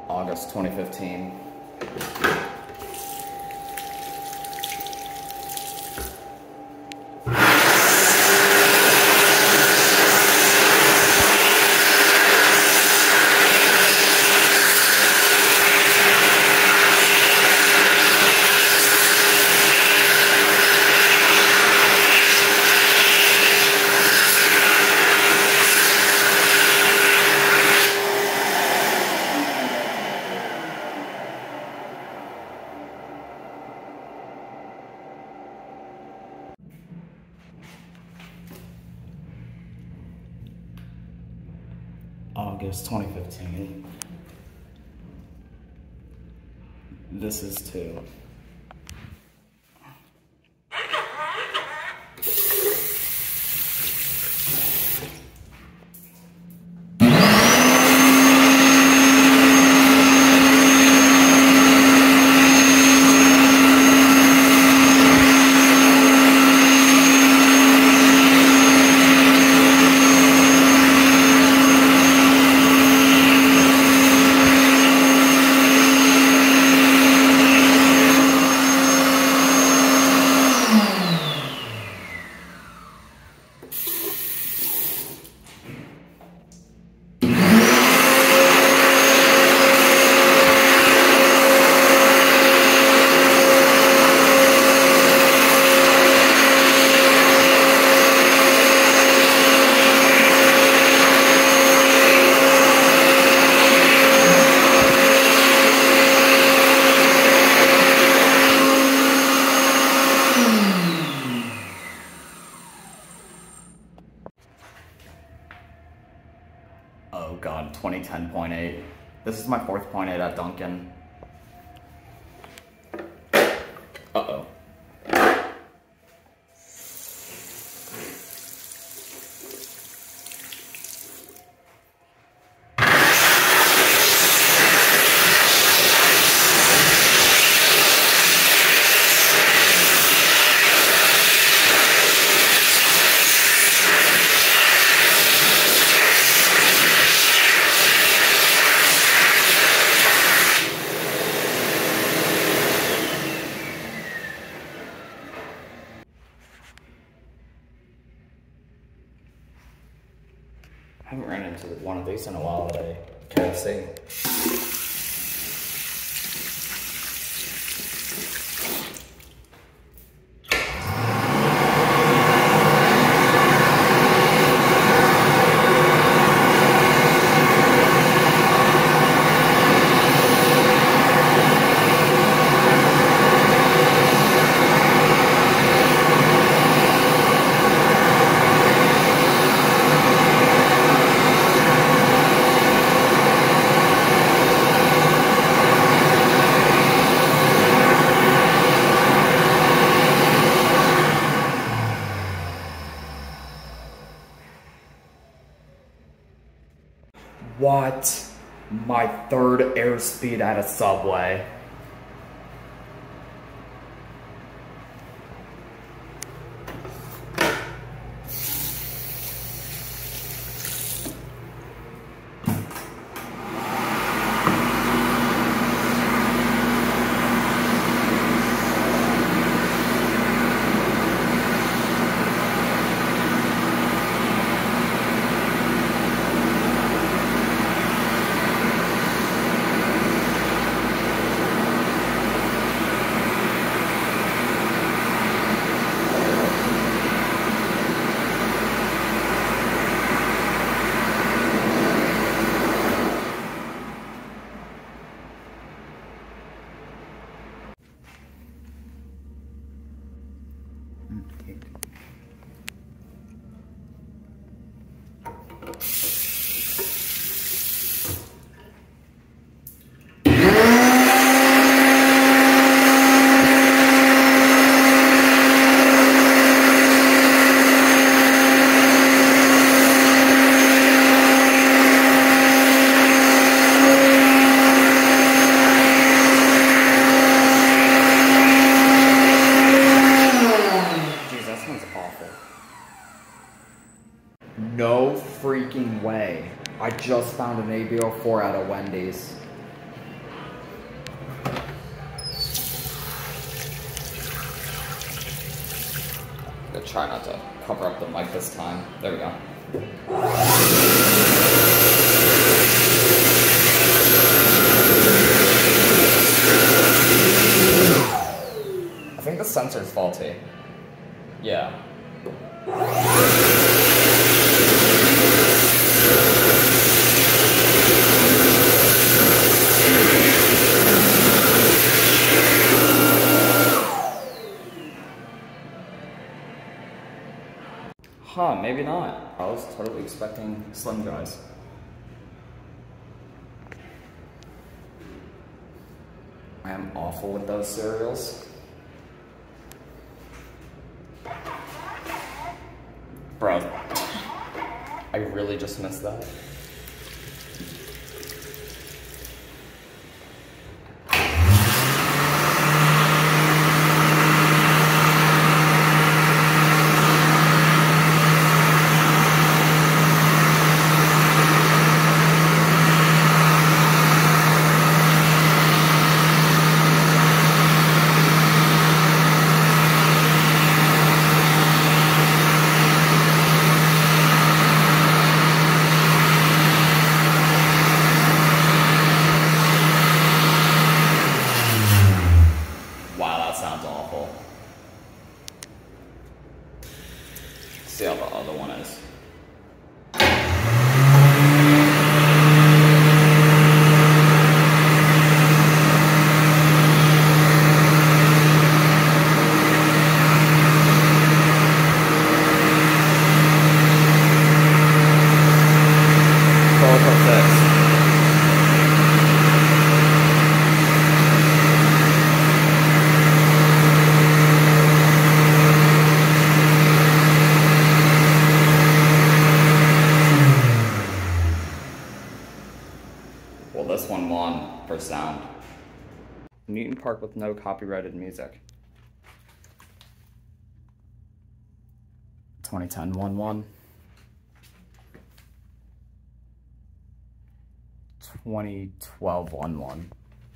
August 2015. August 2015. This is 2. Oh god, 2010.8. This is my 4th .8 at Duncan. Uh-oh. I haven't ran into one of these in a while at a KFC. What? My 3rd airspeed at a subway. No freaking way. I just found an ABO4 at a Wendy's. try not to cover up the mic this time. There we go. I think the sensor's faulty. Yeah. Huh, maybe not. I was totally expecting Slim Guys. I am awful with those cereals. Bro, I really just missed that. See how the other one is. Well, this one won for sound. Newton Park with no copyrighted music. 2010 won one. 2012 won one.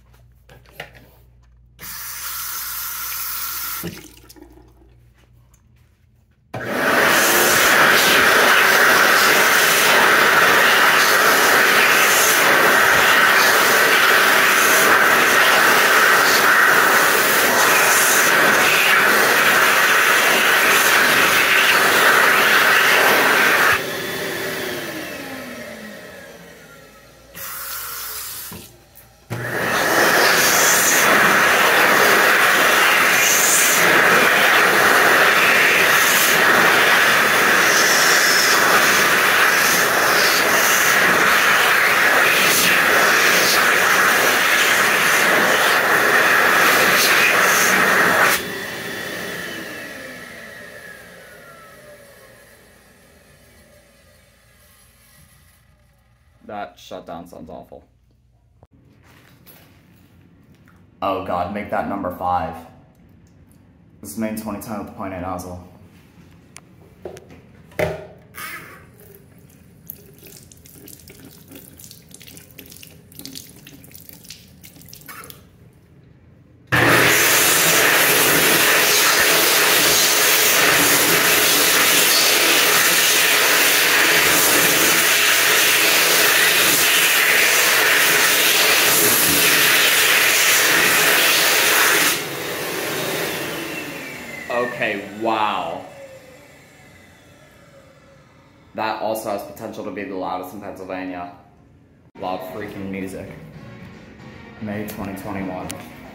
That shutdown sounds awful. Oh god, make that number 5. This is main 2010 with the 0.8 nozzle. Okay, wow. That also has potential to be the loudest in Pennsylvania. Loud freaking music. May 2021.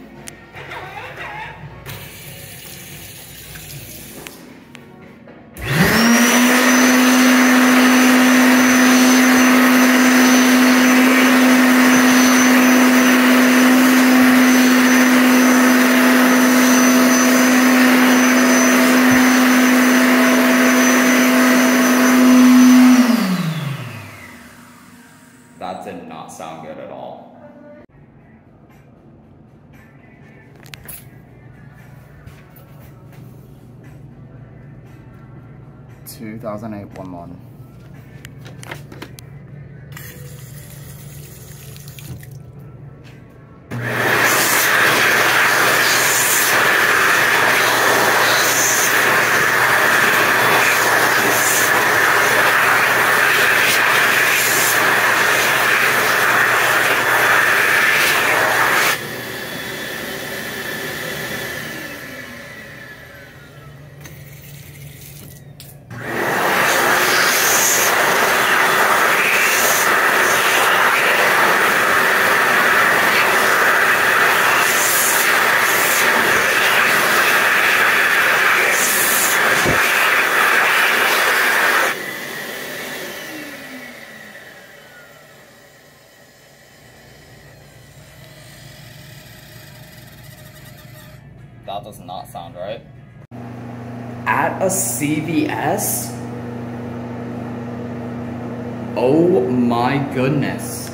That did not sound good at all. (2008) won. That does not sound right. At a CVS? Oh my goodness.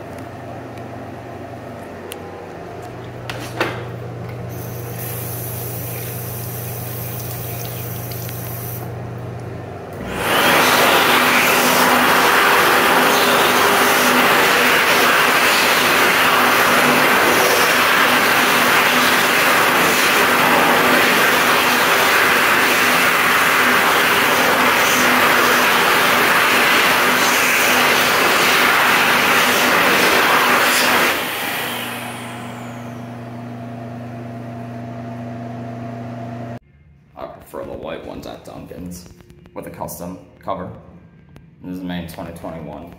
I prefer the white ones at Dunkin's with a custom cover. This is made in 2021.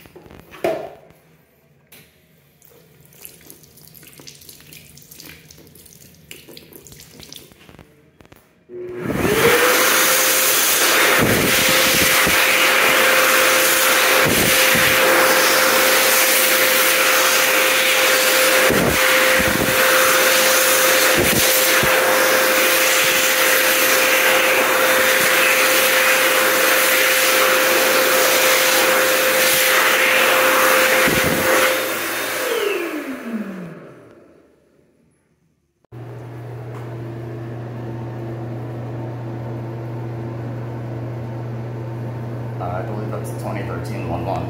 I believe that's 2013 1-1.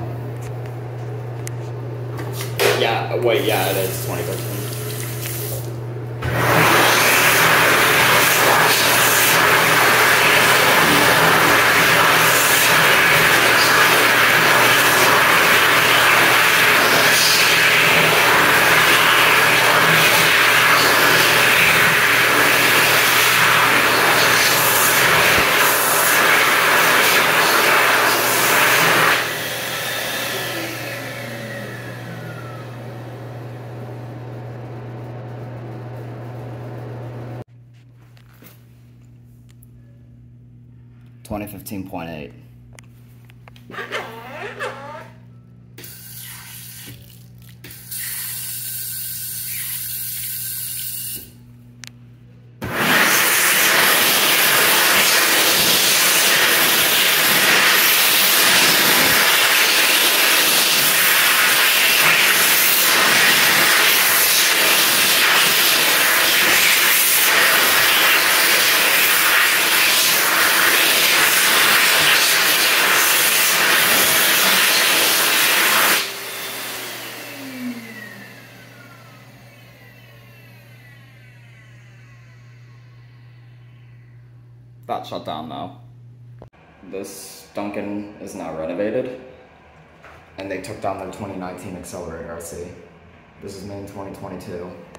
Yeah, wait, yeah, it is 2013. $2015.8. That shut down now. This Dunkin' is now renovated, and they took down their 2019 Accelerator RC. This is made in 2022.